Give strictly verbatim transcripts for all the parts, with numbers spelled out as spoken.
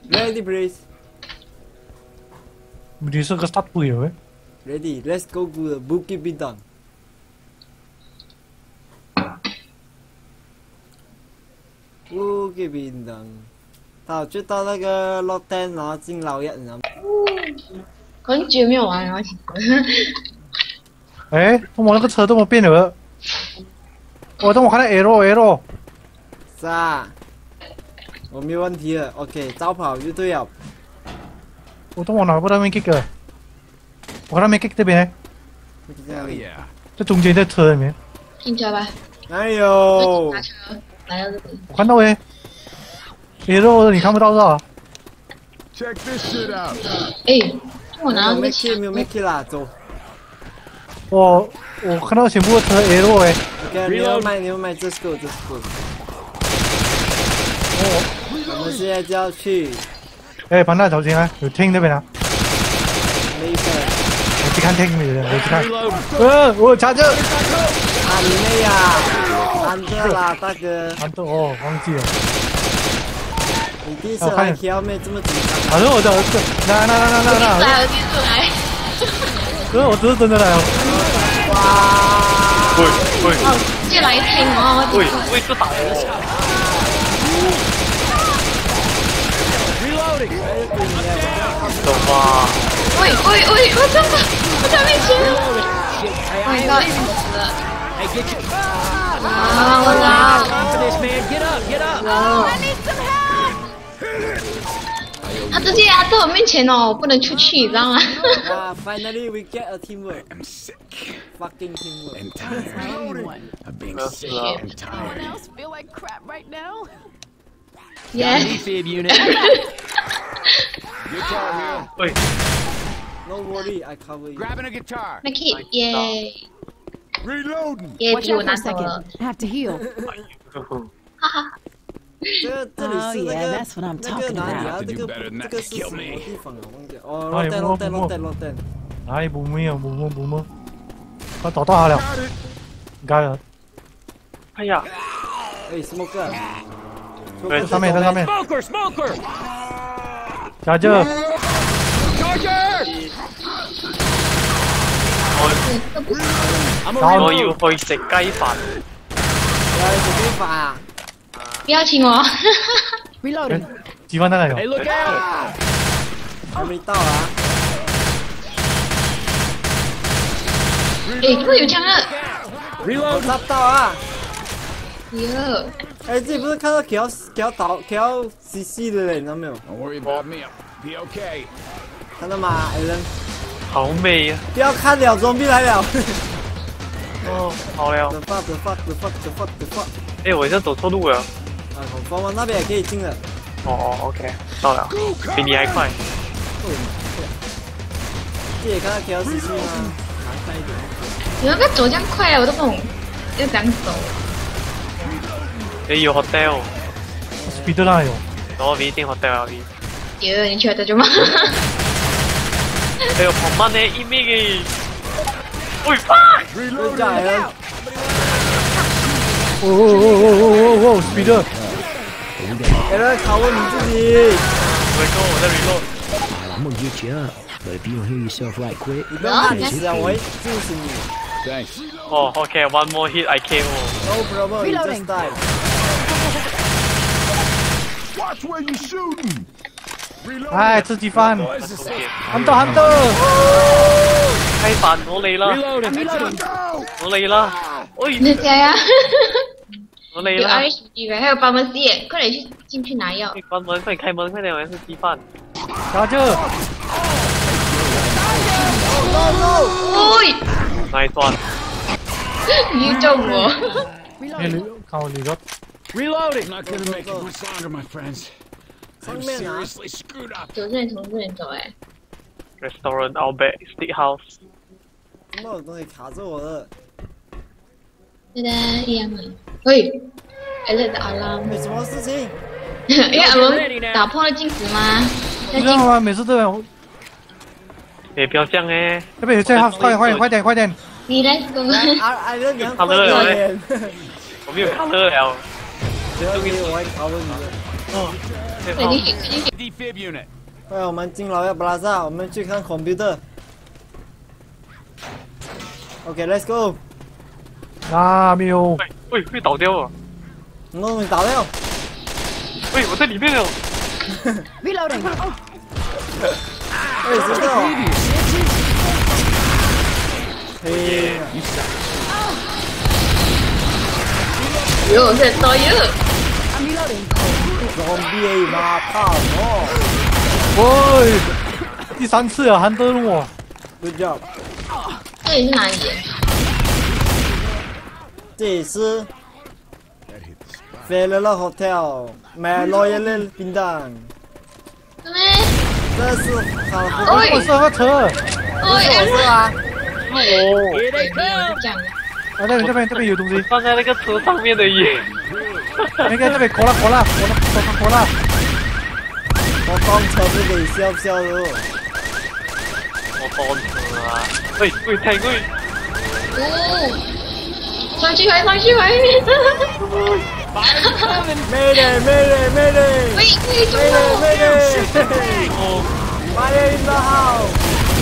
Ready, please. 你是个啥鬼喂 Ready, let's go to the Bukit Bintang. Bukit Bintang. 好，就到那个 Lot Ten， 然后进老爷，你知道吗？ 很久没有玩了，其实。 哎，怎么那个车这么变了？我怎么看到 arrow arrow？ 是啊，我没有问题了。OK， 早跑就对了。 我怎么拿不到 main kick 了？我看到 main kick 这边， 在哪里？ 在中间在车里面。 进车吧。 哪有？ 打车来到这里。 我看到哎 ，arrow 你看不到是吧？ Check this shit out. 哎，我拿没个 make 没有 make 啦，走。 我我看到全部车 arrow 哎。 OK， 你要卖你要卖 ，just go，just go。我们现在就要去。 哎，潘大小心啊，有听那边啊。 没事。 我去看听你的，我去看。呃，我查着。 啊，你妹呀！安德啦，大哥。 安德哦，忘记了。 你第一次来 K L 妹这么紧张？ 反正我的，来来来来来来。 来，我第一次来。 哥，我这是真的来了。 哇！ 喂喂。 直接来听哦。 喂喂，这打人！走吧。 喂喂喂，我真的，我在面前。Oh my god！ 死了。啊，我操！他直接压在我面前哦，我不能出去，你知道吗？ 啊 ，Finally we get a teamwork. I'm sick. Fucking teamwork. I'm tired. I'm being sick. I'm tired. else feel like crap right now? Yes. Fib unit. Guitar here. 喂 No worry, I cover you. Grabbing a guitar. Make it， 耶 Reloading. 耶， Watch 比我 out for 拿 a 走了 second.，Have to heal. 哈哈。 这个这里 Oh 是那 yeah, 个 that's what I'm 那个 talking 哪里 about. 啊？这个 better than 这 that 个 to 是 kill 什么 me. 地方啊？忘记了。哦 ，Lot Ten, Lot Ten, Lot Ten, Lot Ten. 哪里不没有不没不没，他找到他了，该了。 哎呀， 哎，什么歌？ 在上面，在上面。 Smoker Smoker。 加这。 我我要去食雞飯。 要食雞飯啊！ 不要亲我。 Reloading. 鸡饭在哪里？ Hey, look out! 还没到啊！ 哎，怎么有枪了？ 我抓到啊！ 哟， 哎，这里不是看到 K L K L 倒 K L C C 的嘞，你知道没有？ Don't worry about me. I'll be okay. 看到吗 ，Alan？ 好美啊！ 不要看了，装逼来了！ 哦，好了。 The fuck, the fuck, the fuck, the fuck, the fuck！ 哎，我好像走错路了。 啊，房房那边也可以进了。 哦哦 ，OK， 到了，比你还快。 这也看到 K L C C 吗？麻烦一点。 你们不要走这样快啊，我都不懂要怎样走。 哎，有 hotel。 Speed 那有。 我一定 hotel 啊！ 哟，你去得做吗？ 哎呦，旁邊咧 email 嘅。喂 fuck！ Good job, Alan！ 哦哦哦哦哦哦 ，Speed！ Alan 拷问你自己。 我在我在 reload。 I'm gonna get you up, but if you don't heal yourself right quick, 你不要怕你死啊，我会救死你。 Thanks. 哦 ，OK，one more hit I K O。 No problem, you just die. Watch where you shooting. Reloading. 哎，吃鸡饭。 Boys, it's safe. 喊到喊到。 雞飯我嚟啦！ Reloading. Go. 我嚟啦！喂， 你谁呀？有我嚟啦！ R H G 还有巴门 C， 快点去进去拿药。 關門，快點開門，快點！我要吃雞飯。 加这。 喂， Nice one。 你中我。 哎，你看我你个。 Reloading. Not gonna make it much longer, my friends. I'm 上面啊！ seriously screwed up. 走这里从这里走哎。 Restaurant Outback Steakhouse。 怎么有东西卡住我了？ 对的，一样的。喂 ，Alert alarm。 有什么事情？ 因为阿龙打破了镜子吗？ 你知道吗？每次都有。 哎，不要這樣誒！ 这边有这号，快点快点快点快点！ 你来go。 阿阿伦，你要快点！ 我沒有卡樂了。 不要給我，我會拷問你的。 哦， 我已经已经 Defib unit. 哎，我们进老要布拉萨，我们去看 computer。OK，let's go。 啊，没有。 喂喂，会倒掉啊！ 什么东西打掉？ 喂，我在里面了。 Reloading. 哎，知道。嘿， 有在导游。 I'm reloading. zombie 马炮哦喂，第三次了，韩德鲁哦。 ，good job。 这里是哪里？ 这里是 Ferrero Hotel 买 Royal 冰蛋， 什么？ 这是好喂我是个车。 哦， 是啊。 哦， 这样的。 啊，那边这边这边有东西， 放在那个车上面的耶。 那个这边过了过了过了过了过了。 我当车都给笑笑了。 我当车啊！喂喂，太贵。 哦，上去回，上去回。 妹妹妹妹妹妹。 喂喂，中妹了！ 妹妹妹。 哦， Fire in the house。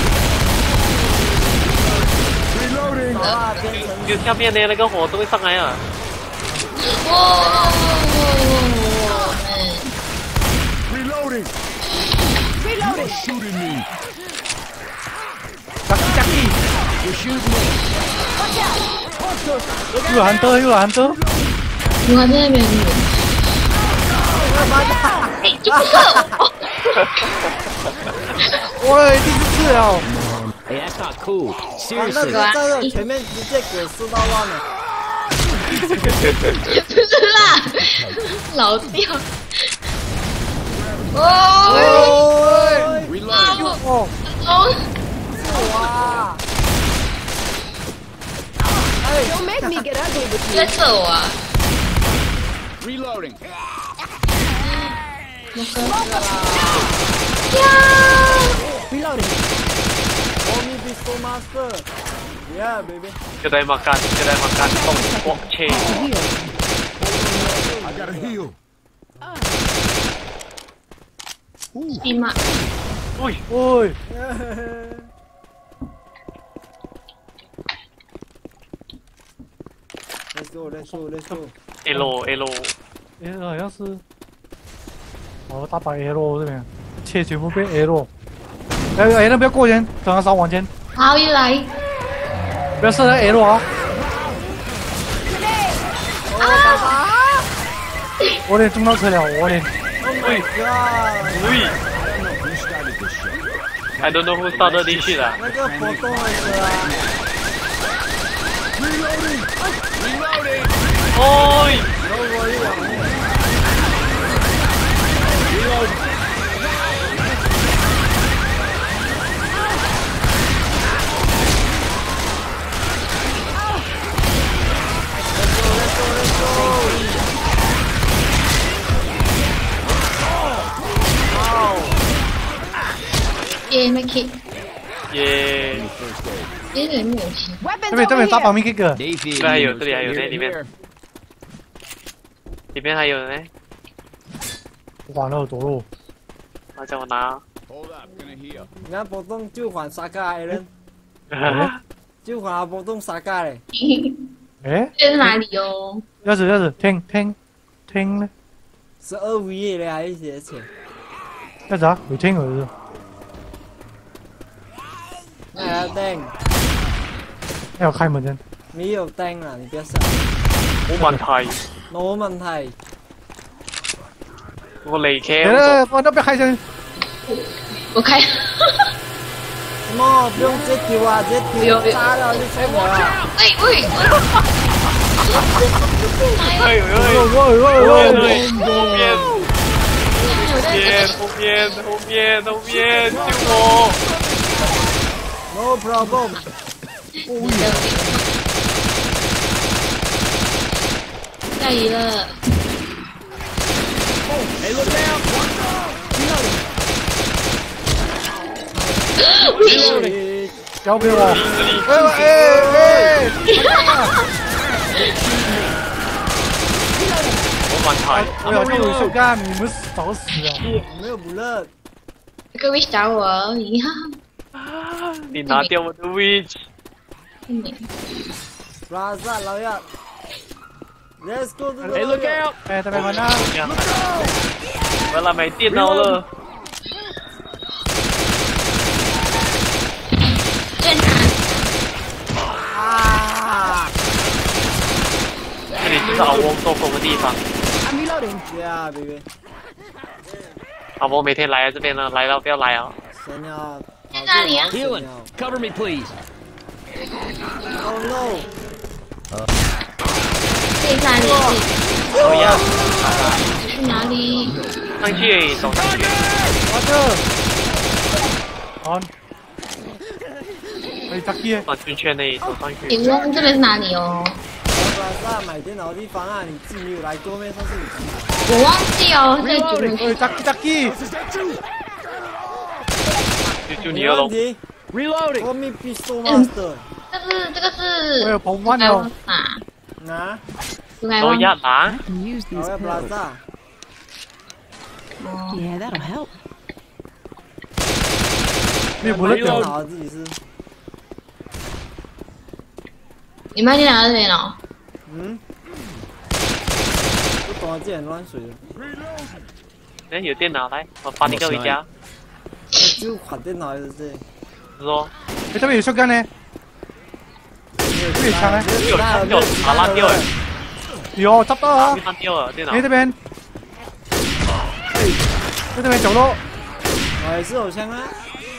Reloading. 好啦，变成就下面的那个火都会上来啊！ 哇哇哇！ Reloading. Reloading. You're shooting me. 加气加气， You're shooting me. 又有韩德又有韩德。 我还在那边。哎，就不是。 喂，第四次了。 Hey, that's not cool. 啊，那 Seriously. 个在这前面直接给四到万了。 不是啦，老掉。哦， Reloading. 哦， 哦， 哇！ Don't make me get ugly with 在 you. 射我啊！ Reloading. 呀！ Reloading. Only Disco Master. Yeah, baby. Kedai makan, kedai makan Tong Kwok Che. I gotta heal. 你妈！ 喂， 喂， Let's go, let's go, let's go. Elo Elo， 哎，好像是。哦，大把 L 这边，切全部变 L。哎哎，那不要过人，等他烧往前， 好，一来。 不要射那 L 啊！我脸中到车了，我脸。 喂喂 Who started this shit? ，I don't know who started this shit 啊。 那个活动的车啊， Reloading. Reloading. 喂， 如果一两面， 耶，没 K， 耶， 耶，人没有气。 Weapons 这边这 over 边打 here. 保密 kick。 Defib 这里还有， unit 这里还有， right 在 here. 里面，里面还有呢。 完了，走路。 我叫我拿。 Hold up. Gonna heal. 你看波动就还沙嘎的人，就还波动沙嘎嘞。 哎， 这是哪里哦？ 钥匙钥匙，听听听呢？ 十二 V 的还一些钱， 钥匙啊，有听有是。 那还要灯， 要有开门的。 没有灯了，你不要想。 冇問題， 冇問題， 我離哎， K， 那我那边开灯。 我开。 什么不用直接丢啊，直接丢有有炸了就吹我了。 喂喂！ 哎呦哎呦， 喂喂对喂！ 對，後面，後面，後面，後面，救我！ No problem。 下移了。 Hey, look out. 交给我。 這裡， 哎哎哎！ 我買满台。 我好像有手干，你们早死了。 没有补热。 这个 wish 打我而已哈。 你拿掉我的 wish。 布拉萨老亚 ，Let's go to the Hey, look out! 哎，这边完了。 完了，没电脑了。 正常。 啊！ 这里就是阿翁做工的地方。 I'm reloading. Yeah, baby。 阿翁每天来这边呢，来了不要来啊。 神鸟。 在哪里啊 Healing. Cover me, please. Oh no！ 在哪里？ 好呀， 去哪里？ 上去，走上去。 我这。on。哎，炸鸡。 转圈圈内走上去。 你翁这边是哪里哦？ 布拉萨买电脑的地方啊，你自己没有来过咩？上次你。 我忘记哦，在主人哎，炸鸡炸鸡。 就就你了喽。 Reloading. Call me Pistol Master。 这是这个是。 我有红弯哦。 啊。 拿。 老亚拿。 Use 老 these 亚布拉 pills. 萨。 Yeah, that'll help. 没有补热电掉。 脑自己是。 你买电脑这边哦？ 嗯。不懂啊，这很乱水的。 哎，有电脑来，我把你个回家。 就款電腦嘅啫。 是說， 你這邊有 shotgun 呢？這邊槍呢？ 有槍掉，把爛掉誒。 有，執到啊！ 爛掉啊，電腦。 你這邊，你這邊走咯。 我也是有槍啊。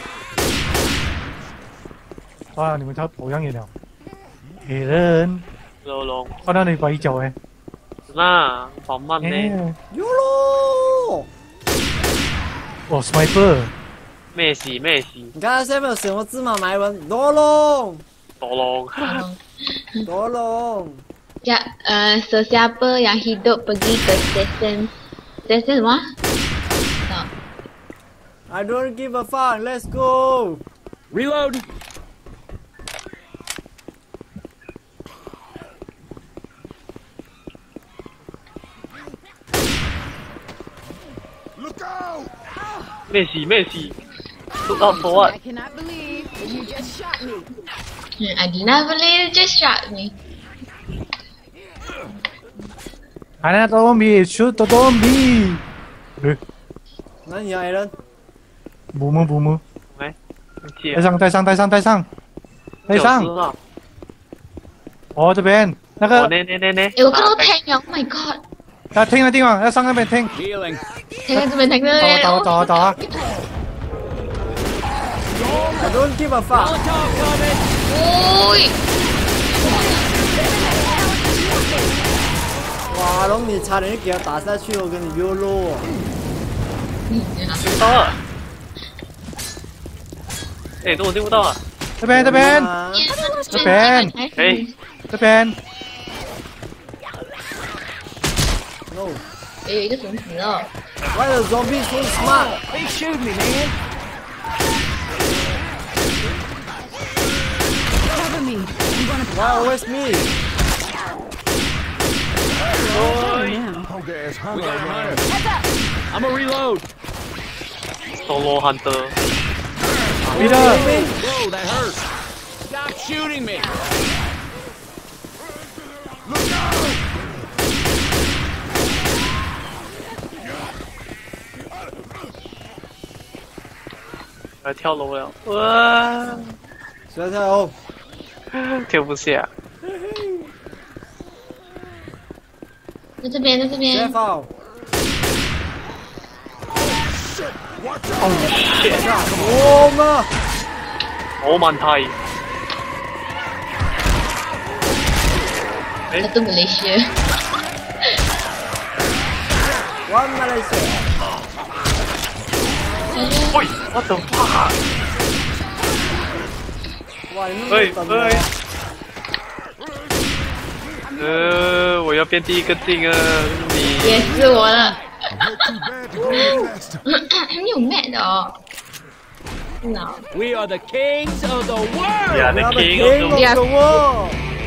哇！你們睇保養嘢了。鐵人。 龍龍。 看到你擺腳誒。 那好慢呢。 有咯。 哦 ，sniper。 咩事咩事？ 你看下面有什麼字嗎？埋文多龍， 多龍， 多龍。 Ya, uh, sesiapa yang hidup pergi ke stesen stesen apa? No. I don't give a fuck. Let's go. Reload. Look out! 咩事咩事？Look out for what? I cannot believe that you just shot me. I did not believe you just shot me. 係啦，多米，shoot 多多米。誒， 那你要 Alan？ 冇冇冇冇。 喂， 帶上帶上帶上帶上，帶上。哦，這邊那個。 哦，呢呢呢呢。 誒，我看到聽咗 ，Oh my god！ 啊，聽啊聽啊，要上那邊聽。 Healing. 聽喺這邊聽咗。 走啊走啊走啊！ I don't give a fuck。 喂！ 哇，龍你差點就給他打下去，我跟你 U 咯。 聽到了。誒，怎麼聽不到啊？ 這邊這邊這邊， 誒， 這邊。 No。 有一個什麼死了 Why the zombie so smart？ They shoot me, man. Cover me. You wanna Why always me？ now? Okay, it's hunter. We got a hunter. I'm a reload. Solo hunter。 Peter。 Whoa, that hurts. Stop shooting me. Look out! 我要跳樓了，哇！ 小跳。 跳不下。 在這邊，在這邊。 Careful。 哦，shit！ 我嘛。 好問題。誒， Satu Malaysia. One Malaysia。 喂，what the fuck？ 哇，你們喂都等喂。呃，我要變第一個進啊！你。 也是我的。還沒有 mad 的哦。No. We are the kings of the world. Yeah, the We are the king king of of the the world。